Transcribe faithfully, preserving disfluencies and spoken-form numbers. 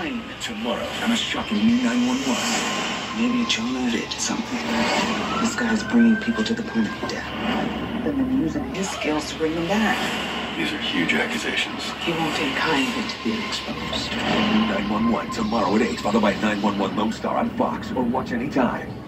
nine tomorrow on a shocking new nine one one. Maybe John added something. This guy's bringing people to the point of death, and then using his skills to bring them back. These are huge accusations. He won't take kindly to being exposed. nine one one tomorrow at eight, followed by nine one one Lone Star on Fox, or watch anytime.